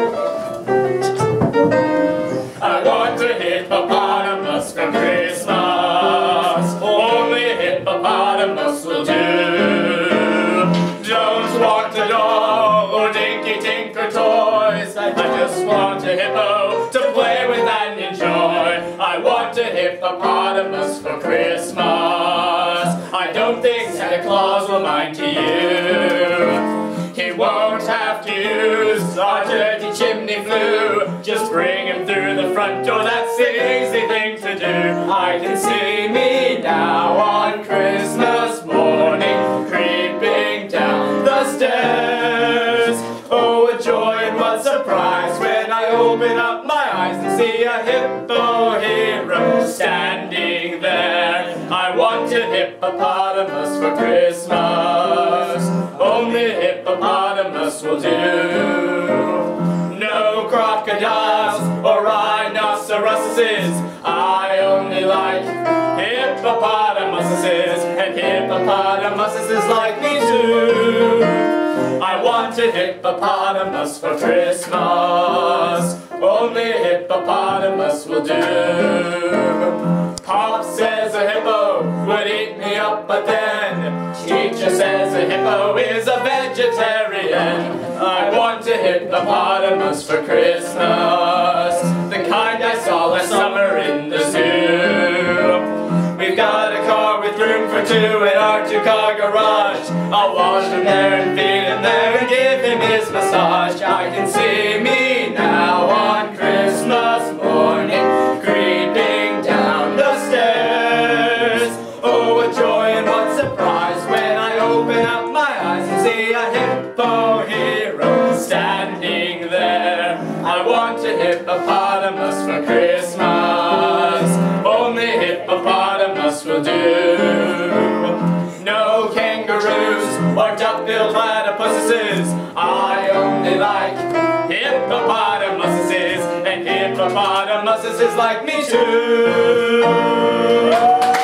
I want a hippopotamus for Christmas. Only a hippopotamus will do. Don't want a doll or dinky tinker toys. I just want a hippo to play with and enjoy. I want a hippopotamus for Christmas. I don't think Santa Claus will mind to you. He won't have to use our dirty chimney flue. Just bring him through the front door, that's the easy thing to do. I can see me now on Christmas morning, creeping down the stairs. Oh, what joy and what surprise when I open up my eyes and see a hippo hero standing there. I want a hippopotamus for Christmas. Only a hippopotamus will do. No crocodiles or rhinoceroses. I only like hippopotamuses, and hippopotamuses like me too. I want a hippopotamus for Christmas. Only a hippopotamus will do. Pop says a hippo would eat me up, but then teacher says a hippo is a vegetarian. I want a hippopotamus for Christmas, the kind I saw last summer in the zoo. We've got a car with room for two in our two-car garage. I'll wash him there and feed him there and give him his massage. I can see me now on Christmas morning, creeping down the stairs. Oh, what joy and what surprise when I open up my eyes and see a hippo hero standing there. I want a hippopotamus for Christmas. Only hippopotamus will do. No kangaroos or duck-billed platypuses. I only like hippopotamuses, and hippopotamuses like me too.